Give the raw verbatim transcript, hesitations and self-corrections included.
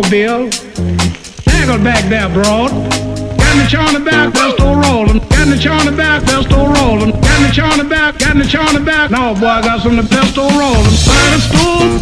Bill. Snaggle back there, broad. Got in the chaw on the back, pistol rolling. Got in the chaw on the back, pistol rolling. Got in the chaw on the back, got in the chaw on the back. No, boy, I got some of the pistol rolling. Slide a stool.